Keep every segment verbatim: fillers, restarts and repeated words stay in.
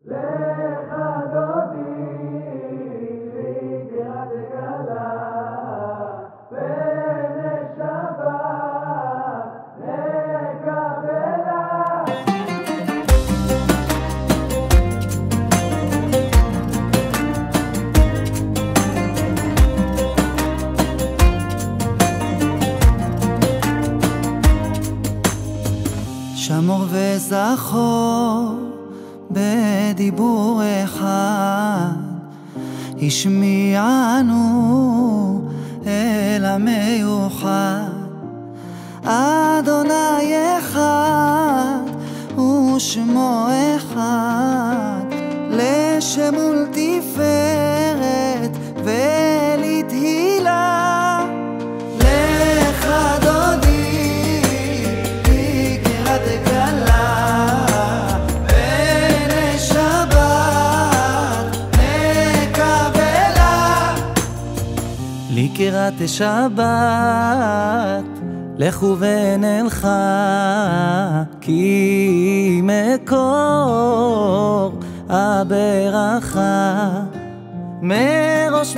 לך דודי לקראת כלה ונשבת נקבלה. שמור וזכור בדיבור אחד, השמיענו אל המיוחד. אדוני אחד ושמו אחד, לשם ולתפארת ולתהילה. לך דודי לקראת כלה לקראת שבת לכו ונלכה, כי מקור הברכה מראש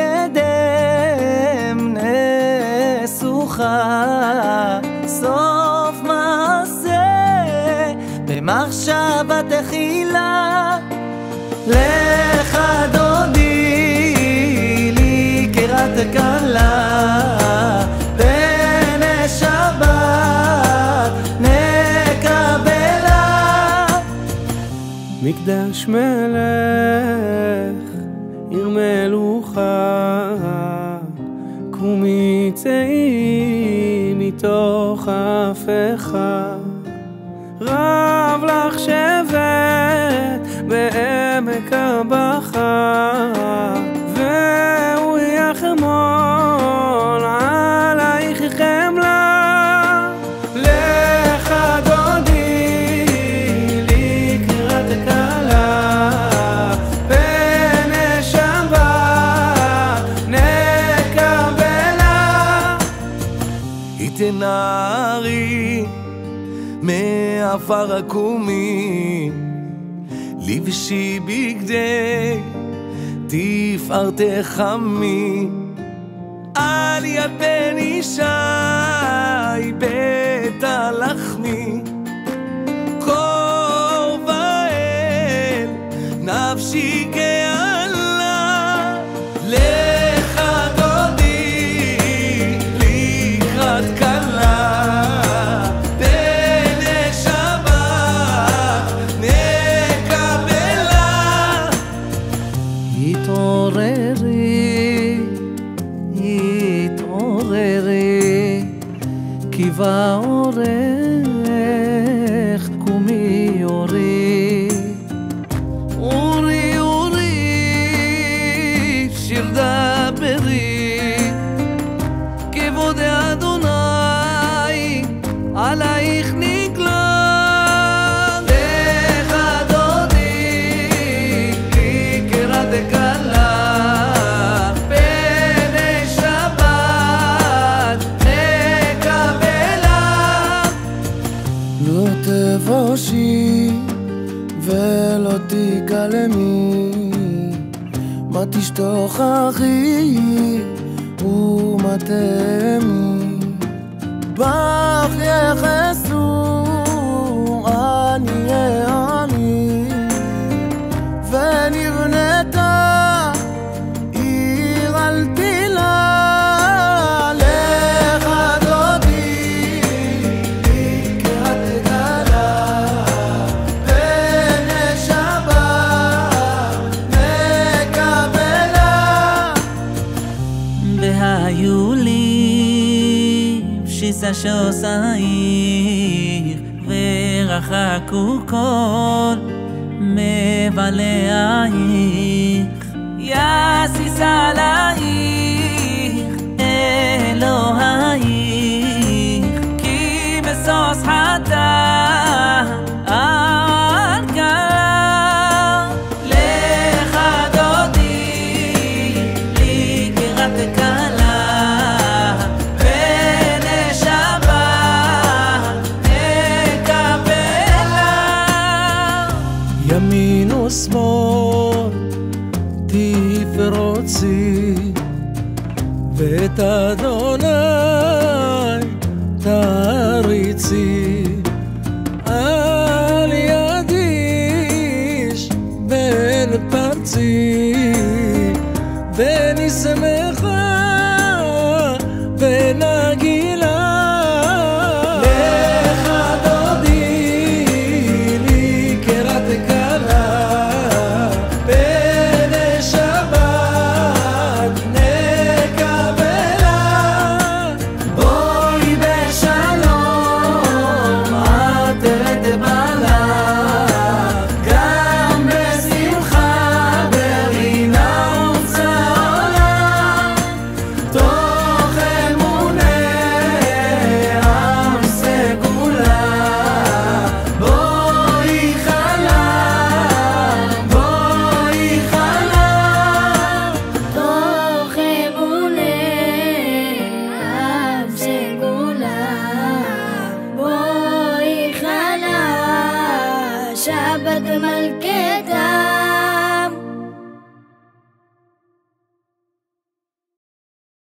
מקדם נסוכה. סוף מעשה במחשבה תחילה. לך דודי לקראת כלה ונשבת נקבלה. מקדש מלך עיר מלוכה, קומי צאי מתוך הפכה. רב לך שבט בעמק הבכה, והוא יחמול עלייך חמלה. לך דודי לקראת כלה ונשבת נקבלה. התנערי מעפר הקומי, לבשי בגדי תפארתך עמי. על יד בן ישי בית הלחמי, קור ואל נפשי כעלה. לך דודי לקראת כלה ונשבת נקבלה. התעוררי, התעוררי, כי באורך קומי אורי. אורי אורי שיר דברי, כבוד אדוני עלייך נגלה. לך דודי לקראת כלה ונשבת נקבלה. לא תבושי ולא תיכלמי, מה תשתוכחי ומה תאמי. בך יחסו עניי עני, ונבנתה עיר על תילה. לך דודי לקראת כלה ונשבת נקבלה. והיו לי בשיסה שוסעיר, ורחקו כל מבלעייך. יסיס עלייך אלוהייך, כי משוש חטא על כלה. לך דודי לקראת כלה ונשבת נקבלה. ימים ימין ושמאל תפרוצי, ואת אדוני תריצי. אל ידיש בן פרצי, בני שמחה ונגילה. לך דודי לי קרת כלה, בני שבת נקבלה. בואי בשלום עטרת בעלה, גם בשמחה ברינה וצהלה. תוך אמוני עם סגולה, בואי חלה, בואי חלה. תוך אמוני עם סגולה, בואי חלה, שבת מלכת